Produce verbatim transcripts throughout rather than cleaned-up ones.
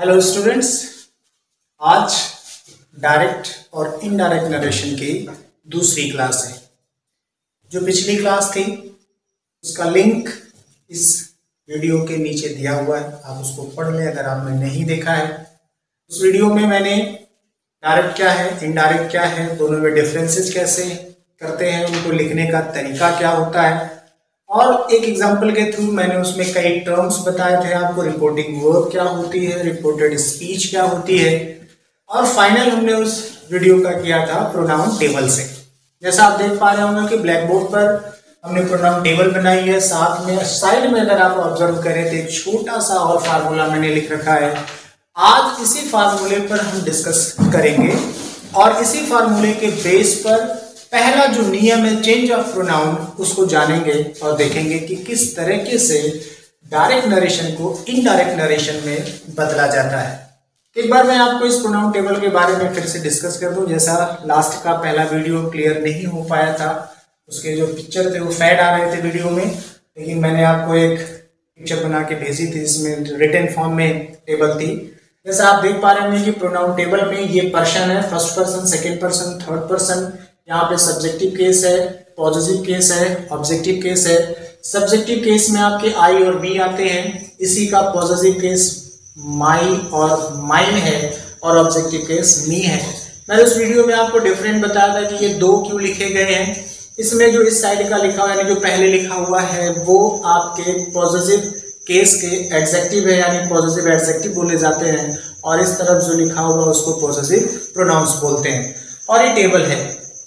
Hello students, आज direct और indirect narration की दूसरी क्लास है। जो पिछली क्लास थी उसका लिंक इस वीडियो के नीचे दिया हुआ है, आप उसको पढ़ लें अगर आपने नहीं देखा है। उस वीडियो में मैंने डायरेक्ट क्या है, इनडायरेक्ट क्या है, दोनों में डिफरेंसेस कैसे करते हैं, उनको लिखने का तरीका क्या होता है, और एक एग्जांपल के थ्रू मैंने उसमें कई टर्म्स बताए थे आपको। रिपोर्टिंग वर्ब क्या होती है, रिपोर्टेड स्पीच क्या होती है, और फाइनल हमने उस वीडियो का किया था प्रोनाउन टेबल से। जैसा आप देख पा रहे होंगे कि ब्लैक बोर्ड पर हमने प्रोनाउन टेबल बनाई है, साथ में साइड में अगर आप ऑब्जर्व करें तो एक छोटा सा और फार्मूला मैंने लिख रखा है। आज इसी फार्मूले पर हम डिस्कस करेंगे और इसी फार्मूले के बेस पर पहला जो नियम है चेंज ऑफ प्रोनाउन उसको जानेंगे और देखेंगे कि किस तरीके से डायरेक्ट नरेशन को इनडायरेक्ट नरेशन में बदला जाता है। एक बार मैं आपको इस प्रोनाउन टेबल के बारे में फिर से डिस्कस कर दूं। जैसा लास्ट का पहला वीडियो क्लियर नहीं हो पाया था, उसके जो पिक्चर थे वो फेड आ रहे थे वीडियो में, लेकिन मैंने आपको एक पिक्चर बना के भेजी थी, इसमें रिटन फॉर्म में टेबल थी। जैसा आप देख पा रहे होंगे कि प्रोनाउन टेबल में ये पर्सन है, first person, second person, third person. यहाँ पे सब्जेक्टिव केस है, पॉजिटिव केस है, ऑब्जेक्टिव केस है। सब्जेक्टिव केस में आपके आई और बी आते हैं, इसी का पॉजिटिव केस माई और माइन है, और ऑब्जेक्टिव केस मी है। मैंने उस वीडियो में आपको डिफरेंट बताया था कि ये दो क्यों लिखे गए हैं। इसमें जो इस साइड का लिखा हुआ है, जो पहले लिखा हुआ है, वो आपके पॉजिटिव केस के एडजेक्टिव है, यानी पॉजिटिव एडजेक्टिव बोले जाते हैं, और इस तरफ जो लिखा हुआ है उसको पॉजिटिव प्रोनाउंस बोलते हैं। और ये टेबल है।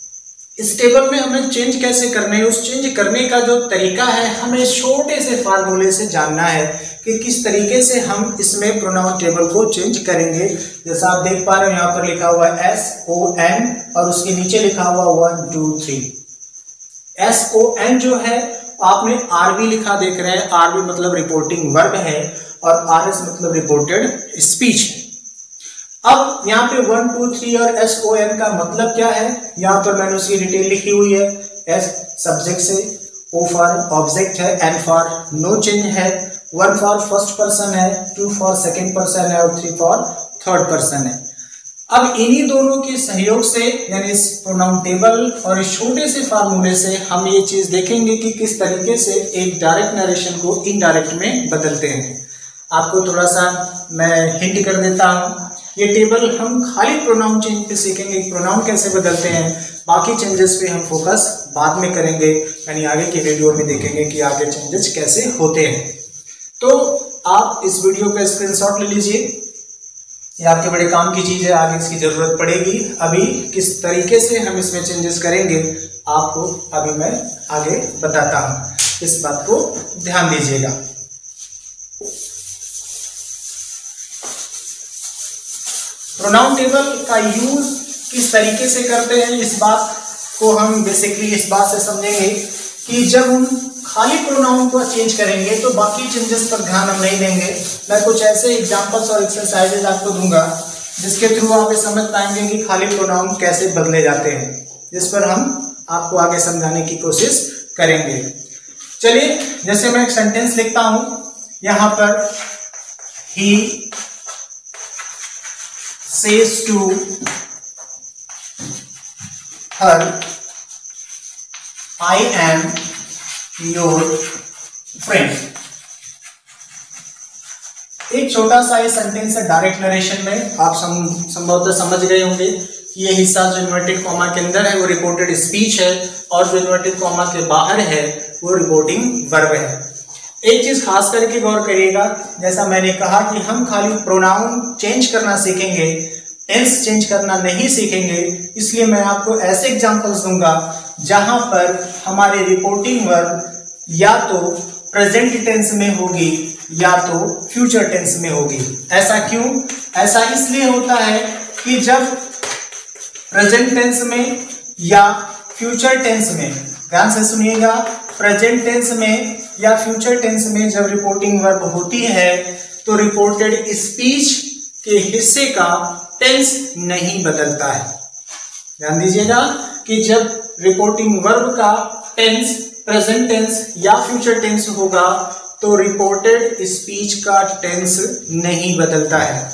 इस टेबल में हमें चेंज कैसे करने है, उस चेंज करने का जो तरीका है हमें छोटे से फार्मूले से जानना है कि किस तरीके से हम इसमें प्रोनाउन टेबल को चेंज करेंगे। जैसा आप देख पा रहे हैं यहाँ पर लिखा हुआ है एस ओ एन और उसके नीचे लिखा हुआ one two three. S O N जो है आपने आर बी लिखा देख रहे हैं, आर बी मतलब रिपोर्टिंग वर्ब है और आर एस मतलब रिपोर्टेड स्पीच। अब यहाँ पे वन टू थ्री और एस ओ एन का मतलब क्या है, यहाँ पर मैंने उसकी डिटेल लिखी हुई है। एस सब्जेक्ट से, ओ फॉर ऑब्जेक्ट है, एन फॉर नो चेंज है, वन फॉर फर्स्ट पर्सन है, टू फॉर सेकेंड पर्सन है और थ्री फॉर थर्ड पर्सन है। अब इन्हीं दोनों के सहयोग से, यानी इस प्रोनाउन टेबल और इस छोटे से फार्मूले से हम ये चीज देखेंगे कि किस तरीके से एक डायरेक्ट नरेशन को इनडायरेक्ट में बदलते हैं। आपको थोड़ा सा मैं हिंट कर देता हूँ। ये टेबल हम खाली प्रोनाउन चेंज पे सीखेंगे, प्रोनाउन कैसे बदलते हैं, बाकी चेंजेस पे हम फोकस बाद में करेंगे, यानी आगे की वीडियो में देखेंगे कि आगे चेंजेस कैसे होते हैं। तो आप इस वीडियो का स्क्रीनशॉट ले लीजिए, ये आपके बड़े काम की चीज है, आगे इसकी जरूरत पड़ेगी। अभी किस तरीके से हम इसमें चेंजेस करेंगे आपको अभी मैं आगे बताता हूँ, इस बात को ध्यान दीजिएगा। प्रोनाउन टेबल का यूज किस तरीके से करते हैं, इस बात को हम बेसिकली इस बात से समझेंगे कि जब हम खाली प्रोनाउन को चेंज करेंगे तो बाकी चेंजेस पर ध्यान हम नहीं देंगे। मैं कुछ ऐसे एग्जांपल्स और एक्सरसाइजेज आपको दूंगा जिसके थ्रू आप ये समझ पाएंगे कि खाली प्रोनाउन कैसे बदले जाते हैं, जिस पर हम आपको आगे समझाने की कोशिश करेंगे। चलिए, जैसे मैं एक सेंटेंस लिखता हूं, यहां पर ही says to her, I am your friend। एक छोटा सा ये सेंटेंस है डायरेक्ट नरेशन में। आप संभवतः समझ गए होंगे कि ये हिस्सा जो इन्वर्टेड कॉमा के अंदर है वो रिपोर्टेड स्पीच है, और जो इन्वर्टेड कॉमा के बाहर है वो रिपोर्टिंग वर्ब है। एक चीज खास करके गौर करिएगा, जैसा मैंने कहा कि हम खाली प्रोनाउन चेंज करना सीखेंगे, टेंस चेंज करना नहीं सीखेंगे, इसलिए मैं आपको ऐसे एग्जांपल्स दूंगा जहां पर हमारे रिपोर्टिंग वर्ब या तो प्रेजेंट टेंस में होगी या तो फ्यूचर टेंस में होगी। ऐसा क्यों? ऐसा इसलिए होता है कि जब प्रेजेंट टेंस में या फ्यूचर टेंस में, ध्यान से सुनिएगा, प्रेजेंट टेंस में या फ्यूचर टेंस में जब रिपोर्टिंग वर्ब होती है तो रिपोर्टेड स्पीच के हिस्से का टेंस नहीं बदलता है। ध्यान दीजिएगा कि जब रिपोर्टिंग वर्ब का टेंस प्रेजेंट टेंस या फ्यूचर टेंस होगा तो रिपोर्टेड स्पीच का टेंस नहीं बदलता है।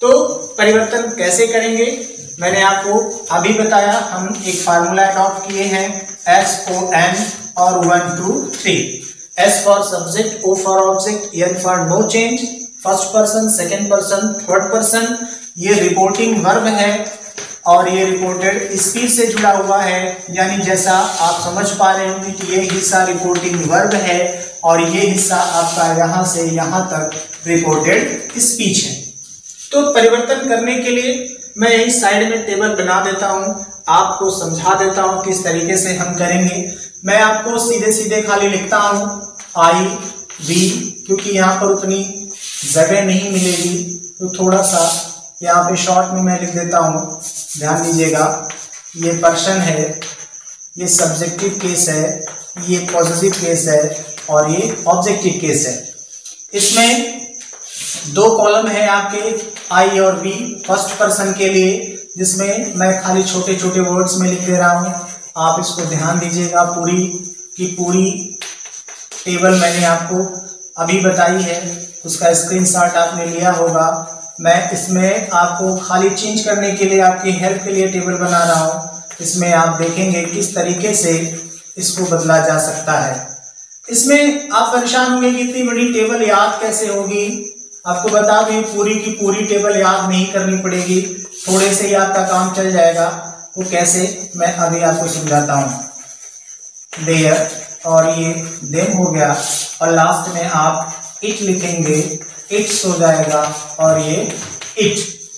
तो परिवर्तन कैसे करेंगे मैंने आपको अभी बताया। हम एक फार्मूला अडॉप्ट किए हैं, एस ओ एन और one two three. S for subject, O for object, N for no change, first person, second person, third person. ये रिपोर्टिंग वर्ब है और ये रिपोर्टेड स्पीच से जुड़ा हुआ है, यानी जैसा आप समझ पा रहे होंगे कि ये हिस्सा रिपोर्टिंग वर्ब है और ये हिस्सा आपका यहां से यहां तक रिपोर्टेड स्पीच है। तो परिवर्तन करने के लिए मैं यही साइड में टेबल बना देता हूं, आपको समझा देता हूं किस तरीके से हम करेंगे। मैं आपको सीधे सीधे खाली लिखता हूं आई वी, क्योंकि यहाँ पर उतनी जगह नहीं मिलेगी तो थोड़ा सा यहाँ पे शॉर्ट में मैं लिख देता हूं। ध्यान दीजिएगा, ये पर्सन है, ये सब्जेक्टिव केस है, ये पॉजिटिव केस है और ये ऑब्जेक्टिव केस है। इसमें दो कॉलम है आपके आई और बी फर्स्ट पर्सन के लिए, जिसमें मैं खाली छोटे छोटे वर्ड्स में लिख दे रहा हूं। आप इसको ध्यान दीजिएगा, पूरी की पूरी टेबल मैंने आपको अभी बताई है, उसका स्क्रीनशॉट आपने लिया होगा। मैं इसमें आपको खाली चेंज करने के लिए, आपकी हेल्प के लिए टेबल बना रहा हूं। इसमें आप देखेंगे किस तरीके से इसको बदला जा सकता है। इसमें आप परेशान होंगे कि इतनी बड़ी टेबल याद कैसे होगी। आपको बता दें, पूरी की पूरी टेबल याद नहीं करनी पड़ेगी, थोड़े से ही आपका काम चल जाएगा। वो कैसे, मैं अभी आपको समझाता हूँ। देयर और ये देम हो गया और लास्ट में आप इट लिखेंगे, इट्स हो जाएगा और ये इट।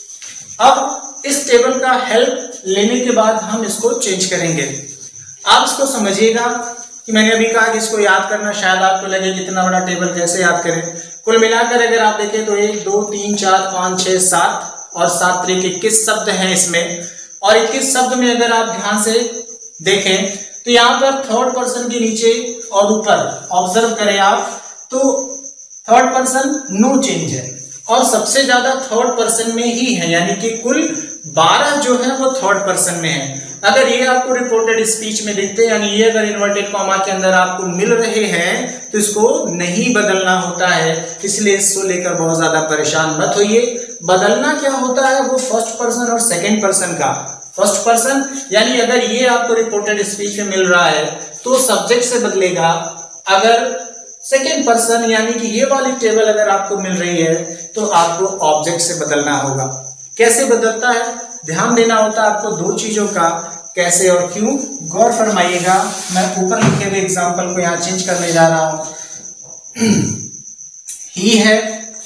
अब इस टेबल का हेल्प लेने के बाद हम इसको चेंज करेंगे। आप इसको समझिएगा कि मैंने अभी कहा कि इसको याद करना, शायद आपको लगे कि इतना बड़ा टेबल कैसे याद करें। कुल मिलाकर अगर आप देखें तो एक दो तीन चार पाँच छः सात और सात तरीके इक्कीस शब्द हैं इसमें। और इक्कीस शब्द में अगर आप ध्यान से देखें तो यहाँ पर थर्ड पर्सन के नीचे और ऊपर ऑब्जर्व करें आप, तो थर्ड पर्सन नो चेंज है और सबसे ज्यादा थर्ड पर्सन में ही है, यानी कि कुल बारह जो है वो थर्ड पर्सन में है। अगर ये आपको रिपोर्टेड स्पीच में दिखते हैं, यानी ये अगर इन्वर्टेड कॉमा के अंदर आपको मिल रहे हैं तो इसको नहीं बदलना होता है, इसलिए इसको लेकर बहुत ज्यादा परेशान मत होइए। बदलना क्या होता है, वो फर्स्ट पर्सन और सेकेंड पर्सन का। फर्स्ट पर्सन यानी अगर ये आपको रिपोर्टेड स्पीच में मिल रहा है तो सब्जेक्ट से बदलेगा। अगर सेकेंड पर्सन यानी कि ये वाली टेबल अगर आपको मिल रही है तो आपको ऑब्जेक्ट से बदलना होगा। कैसे बदलता है, ध्यान देना होता है आपको दो चीजों का, कैसे और क्यों, गौर फरमाइएगा। मैं ऊपर लिखे हुए एग्जाम्पल को यहाँ चेंज करने जा रहा हूं। ही है,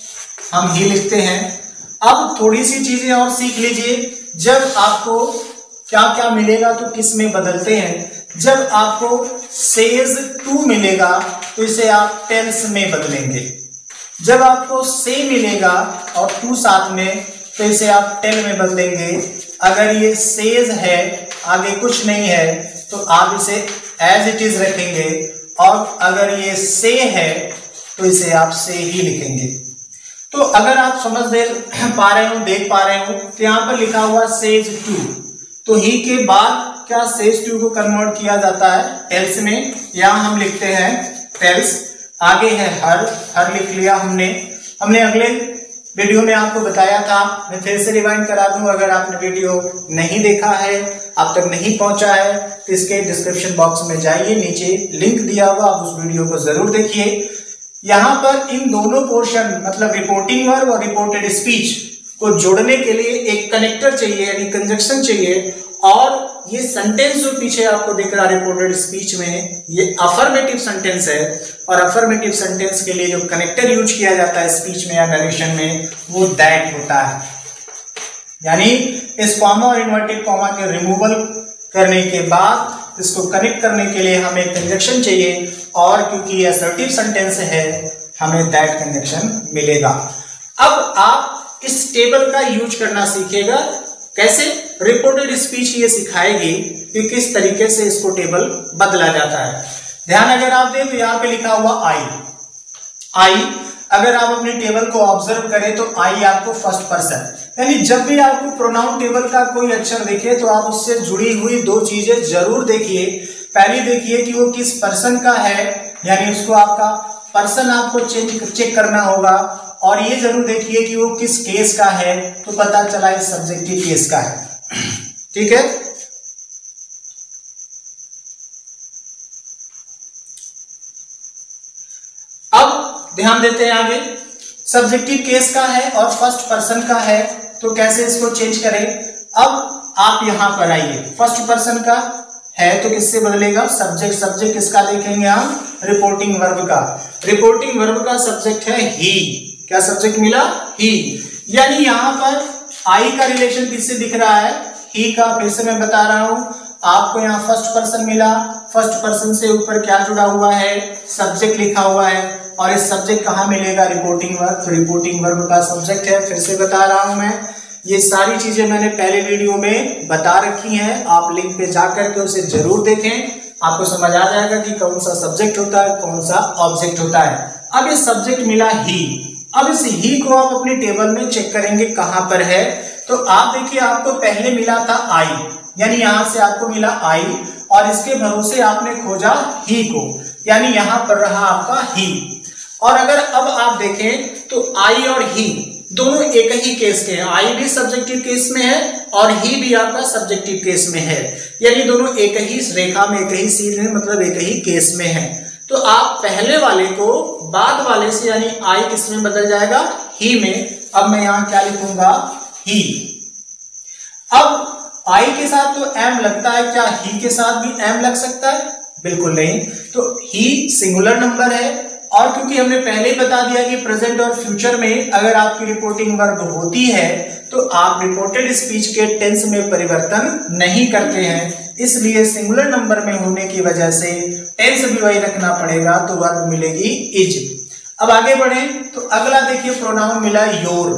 हम ही लिखते हैं। अब थोड़ी सी चीजें और सीख लीजिए। जब आपको क्या क्या मिलेगा तो किस में बदलते हैं। जब आपको सेज टू मिलेगा तो इसे आप टेल्स में बदलेंगे। जब आपको से मिलेगा और टू साथ में तो इसे आप टेल में बदलेंगे। अगर ये सेज है, आगे कुछ नहीं है, तो आप इसे एज इट इज रखेंगे और अगर ये से है तो इसे आप से ही लिखेंगे। तो अगर आप समझ दे पा रहे हो, देख पा रहे हो, तो यहाँ पर लिखा हुआ सेज टू, तो ही के बाद क्या सेज टू को कन्वर्ट किया जाता है टेल्स में। यहां हम लिखते हैं टेल्स। आगे है हर, हर लिख लिया हमने। हमने अगले वीडियो में आपको बताया था, मैं फिर से रिवाइंड करा दूं, अगर आपने वीडियो नहीं देखा है, अब तक नहीं पहुंचा है, तो इसके डिस्क्रिप्शन बॉक्स में जाइए, नीचे लिंक दिया हुआ, आप उस वीडियो को जरूर देखिए। यहाँ पर इन दोनों पोर्शन मतलब रिपोर्टिंग वर्ब और रिपोर्टेड स्पीच को जोड़ने के लिए एक कनेक्टर चाहिए, यानी कंजक्शन चाहिए। और ये सेंटेंस जो पीछे आपको दिख रहा है रिपोर्टेड स्पीच में, ये अफर्मेटिव सेंटेंस है और अफर्मेटिव सेंटेंस के लिए जो कनेक्टर यूज किया जाता है स्पीच में या नरेशन में, वो दैट होता है। यानी इस कॉमा और इन्वर्टेड कॉमा के रिमूवल करने के बाद इसको कनेक्ट करने के लिए हमें कंजक्शन चाहिए, और क्योंकि ये असर्टिव सेंटेंस है हमें दैट कंजक्शन मिलेगा। अब आप इस टेबल का यूज करना सीखिएगा। कैसे, रिपोर्टेड स्पीच ये सिखाएगी कि किस तरीके से इसको टेबल बदला जाता है। ध्यान अगर आप दें तो यहाँ पे लिखा हुआ आई। आई अगर आप अपनी टेबल को ऑब्जर्व करें तो आई आपको फर्स्ट पर्सन, यानी जब भी आपको प्रोनाउन टेबल का कोई अक्षर दिखे तो आप उससे जुड़ी हुई दो चीजें जरूर देखिए। पहली देखिए कि वो किस पर्सन का है, यानी उसको आपका पर्सन आपको चेंज चेक करना होगा, और ये जरूर देखिए कि वो किस केस का है, तो पता चला ये सब्जेक्टिव केस का है। ठीक है, अब ध्यान देते हैं आगे। सब्जेक्टिव केस का है और फर्स्ट पर्सन का है, तो कैसे इसको चेंज करें। अब आप यहां पर आइए, फर्स्ट पर्सन का है तो किससे बदलेगा, सब्जेक्ट। सब्जेक्ट किसका देखेंगे हम, रिपोर्टिंग वर्ब का। रिपोर्टिंग वर्ब का सब्जेक्ट है ही। क्या सब्जेक्ट मिला, ही। यानी यहां पर आई का रिलेशन किससे दिख रहा है, ही का। फिर से मैं बता रहा हूं आपको, यहां फर्स्ट पर्सन मिला, फर्स्ट पर्सन से ऊपर क्या जुड़ा हुआ है, सब्जेक्ट लिखा हुआ है। और इस सब्जेक्ट कहां मिलेगा, रिपोर्टिंग वर्ब। तो रिपोर्टिंग वर्ब का सब्जेक्ट है। फिर से बता रहा हूं मैं, ये सारी चीजें मैंने पहले वीडियो में बता रखी हैं, आप लिंक पे जाकर के उसे जरूर देखें, आपको समझ आ जाएगा कि कौन सा सब्जेक्ट होता है, कौन सा ऑब्जेक्ट होता है। अब ये सब्जेक्ट मिला ही। अब इस ही को आप अपनी टेबल में चेक करेंगे कहां पर है। तो आप देखिए, आपको पहले मिला था आई, यानी यहां से आपको मिला आई और इसके भरोसे आपने खोजा ही को, यानी यहां पर रहा आपका ही। और अगर अब आप देखें तो आई और ही दोनों एक ही केस के हैं। आई भी सब्जेक्टिव केस में है और ही भी आपका सब्जेक्टिव केस में है, यानी दोनों एक ही रेखा में, एक ही सीन में, मतलब एक ही केस में है। तो आप पहले वाले को बाद वाले से, यानी आई किस में बदल जाएगा, ही में। अब मैं यहां क्या लिखूंगा, ही। अब आई के साथ तो एम लगता है, क्या ही के साथ भी एम लग सकता है, बिल्कुल नहीं। तो ही सिंगुलर नंबर है, और क्योंकि हमने पहले ही बता दिया कि प्रेजेंट और फ्यूचर में अगर आपकी रिपोर्टिंग वर्ब होती है तो आप रिपोर्टेड स्पीच के टेंस में परिवर्तन नहीं करते हैं, इसलिए सिंगुलर नंबर में होने की वजह से टेंस भी वही रखना पड़ेगा, तो वर्ब मिलेगी इज। अब आगे बढ़े तो अगला देखिए, प्रोनाउन मिला योर।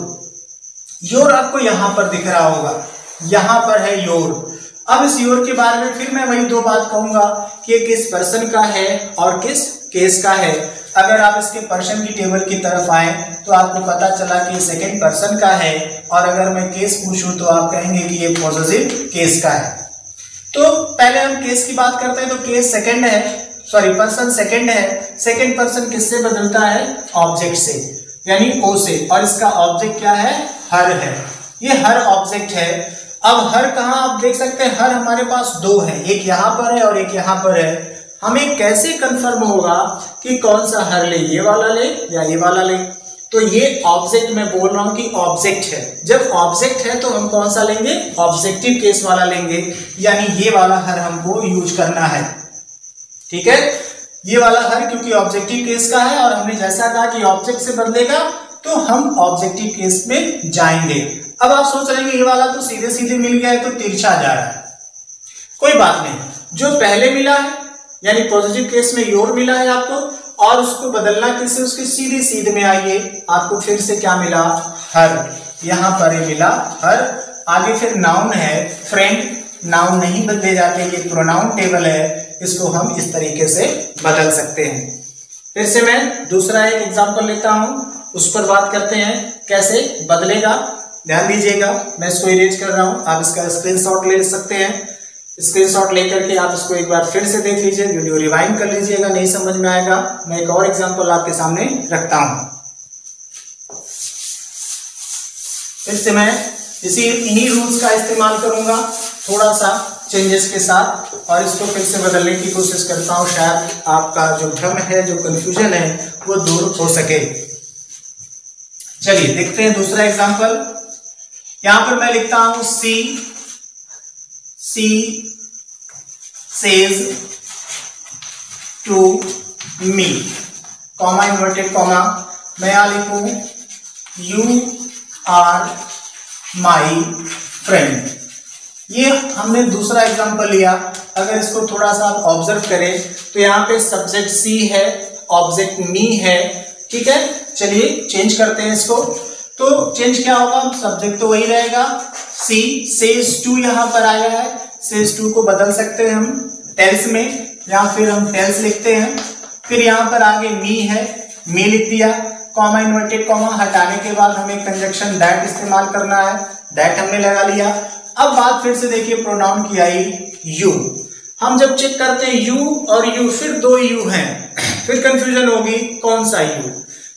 योर आपको यहां पर दिख रहा होगा, यहां पर है योर। अब इस योर के बारे में फिर मैं वही दो बात कहूंगा कि ये किस पर्सन का है और किस केस का है। अगर आप इसके पर्सन की टेबल की तरफ आए तो आपको पता चला कि सेकंड पर्सन का है, और अगर मैं केस पूछूं तो आप कहेंगे कि ये पॉजिटिव केस का है। तो पहले हम केस की बात करते हैं, तो केस सेकंड है, सॉरी पर्सन सेकंड है। सेकंड पर्सन किससे बदलता है, ऑब्जेक्ट से, यानी ओ से। और इसका ऑब्जेक्ट क्या है, हर है। ये हर ऑब्जेक्ट है। अब हर कहां आप देख सकते हैं, हर हमारे पास दो है, एक यहां पर है और एक यहां पर है। हमें कैसे कंफर्म होगा कि कौन सा हर ले, ये वाला ले या ये वाला ले। तो ये ऑब्जेक्ट मैं बोल रहा हूं कि ऑब्जेक्ट है। जब ऑब्जेक्ट है तो हम कौन सा लेंगे, ऑब्जेक्टिव केस वाला लेंगे, यानी ये वाला हर हमको यूज करना है। ठीक है, ये वाला हर क्योंकि ऑब्जेक्टिव केस का है, और हमने जैसा कहा कि ऑब्जेक्ट से बदलेगा तो हम ऑब्जेक्टिव केस में जाएंगे। अब आप सोच रहे हैं ये वाला तो सीधे सीधे मिल गया है, तो तिरछा जा रहा है। कोई बात नहीं, जो पहले मिला है यानी पॉजिटिव केस में योर मिला है आपको, और उसको बदलना किससे, उसके सीधे सीधे में आइए, आपको फिर से क्या मिला, हर। यहां पर ये मिला हर। आगे फिर नाउन है, फ्रेंड। नाउन नहीं बदले जाते, ये प्रोनाउन टेबल है, इसको हम इस तरीके से बदल सकते हैं। फिर से मैं दूसरा एक एग्जांपल लेता हूं, उस पर बात करते हैं कैसे बदलेगा। ध्यान दीजिएगा, मैं इसको इरेज कर रहा हूं, आप इसका स्क्रीनशॉट ले सकते हैं। स्क्रीनशॉट लेकर के आप इसको एक बार फिर से देख लीजिए, वीडियो रिवाइंड कर लीजिएगा, नहीं समझ में आएगा। मैं एक और एग्जांपल आपके सामने रखता हूं। फिर से मैं इसी इन्हीं रूल्स का इस्तेमाल करूंगा, थोड़ा सा चेंजेस के साथ, और इसको फिर से बदलने की कोशिश करता हूं। शायद आपका जो भ्रम है, जो कंफ्यूजन है, वो दूर हो सके। चलिए देखते हैं दूसरा एग्जांपल। यहां पर मैं लिखता हूं C C says to me, comma inverted comma. मैं यहां लिखूं यू आर माई फ्रेंड। ये हमने दूसरा एग्जांपल लिया। अगर इसको थोड़ा सा आप ऑब्जर्व करें तो यहाँ पे सब्जेक्ट सी है, ऑब्जेक्ट मी है। ठीक है, चलिए चेंज करते हैं इसको। तो चेंज क्या होगा, सब्जेक्ट तो वही रहेगा, सी सेज टू यहाँ पर आया है, सेज टू को बदल सकते हैं हम टेल्स में, या फिर हम टेल्स लिखते हैं। फिर यहाँ पर आगे मी है, मी लिख दिया, कॉमा इन्वर्टेड कॉमा हटाने के बाद हमें कंजक्शन दैट इस्तेमाल करना है, दैट हमने लगा लिया। अब बात फिर से देखिए प्रोनाउन की आई यू। हम जब चेक करते हैं यू और यू, फिर दो यू हैं, फिर कंफ्यूजन होगी कौन सा यू।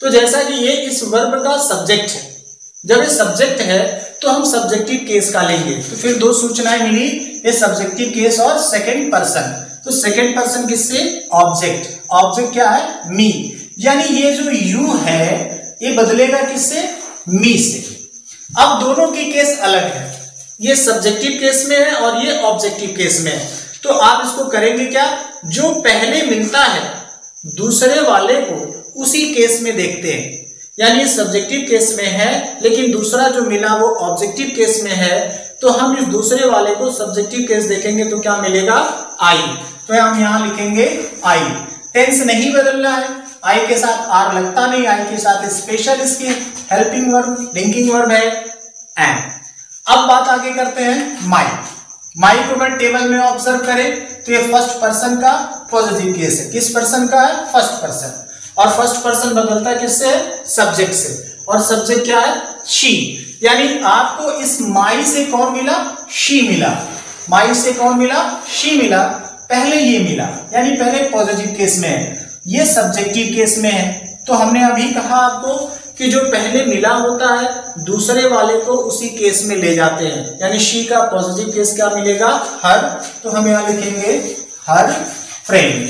तो जैसा कि ये इस वर्ब का सब्जेक्ट है, जब ये सब्जेक्ट है तो हम सब्जेक्टिव केस का लेंगे। तो फिर दो सूचनाएं मिली, ये सब्जेक्टिव केस और सेकंड पर्सन। तो सेकंड पर्सन किससे? ऑब्जेक्ट। ऑब्जेक्ट क्या है? मी। यानी ये जो यू है ये बदलेगा किससे? मी से। अब दोनों की केस अलग है, ये सब्जेक्टिव केस में है और ये ऑब्जेक्टिव केस में है। तो आप इसको करेंगे क्या? जो पहले मिलता है दूसरे वाले को उसी केस में देखते हैं। यानी सब्जेक्टिव केस में है लेकिन दूसरा जो मिला वो ऑब्जेक्टिव केस में है, तो हम इस दूसरे वाले को सब्जेक्टिव केस देखेंगे तो क्या मिलेगा? आई। तो हम यहां लिखेंगे आई। टेंस नहीं बदलना है, आई के साथ आर लगता नहीं, आई के साथ स्पेशल इसकी हेल्पिंग वर्ब लिंकिंग वर्ब है एम। अब बात आगे करते हैं माई। माई को अगर टेबल में ऑब्जर्व करें तो ये फर्स्ट पर्सन का पॉजिटिव केस है। किस पर्सन का है? First person. और फर्स्ट पर्सन बदलता है किससे? सब्जेक्ट से। और सब्जेक्ट क्या है? शी। यानी आपको इस माई से कौन मिला? शी मिला। माई से कौन मिला? शी मिला। पहले ये मिला, यानी पहले पॉजिटिव केस में है, ये सब्जेक्टिव केस में है। तो हमने अभी कहा आपको कि जो पहले मिला होता है दूसरे वाले को उसी केस में ले जाते हैं। यानी शी का पॉजिटिव केस क्या मिलेगा? हर। तो हम यहां लिखेंगे हर फ्रेंड।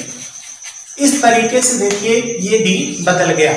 इस तरीके से देखिए ये भी बदल गया,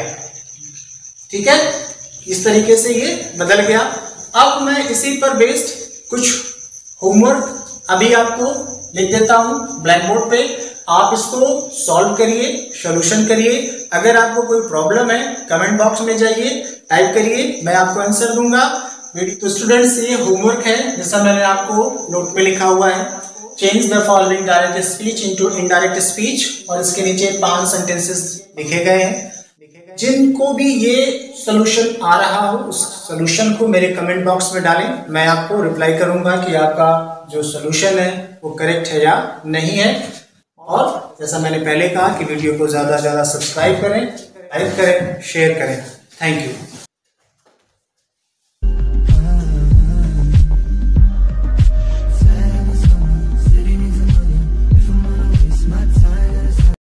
ठीक है, इस तरीके से ये बदल गया। अब मैं इसी पर बेस्ड कुछ होमवर्क अभी आपको लिख देता हूं ब्लैक बोर्ड पे। आप इसको सॉल्व करिए, सॉल्यूशन करिए। अगर आपको कोई प्रॉब्लम है कमेंट बॉक्स में जाइए, टाइप करिए, मैं आपको आंसर दूंगा। तो स्टूडेंट्स ये होमवर्क है, जैसा मैंने आपको नोट में लिखा हुआ है, change the following direct speech into indirect speech. और इसके नीचे पांच सेंटेंसेस लिखे गए हैं। जिनको भी ये सोल्यूशन आ रहा हो उस सोल्यूशन को मेरे कमेंट बॉक्स में डालें, मैं आपको रिप्लाई करूंगा कि आपका जो सोल्यूशन है वो करेक्ट है या नहीं है। और जैसा मैंने पहले कहा कि वीडियो को ज्यादा से ज्यादा सब्सक्राइब करें, लाइक करें, शेयर करें। Thank you.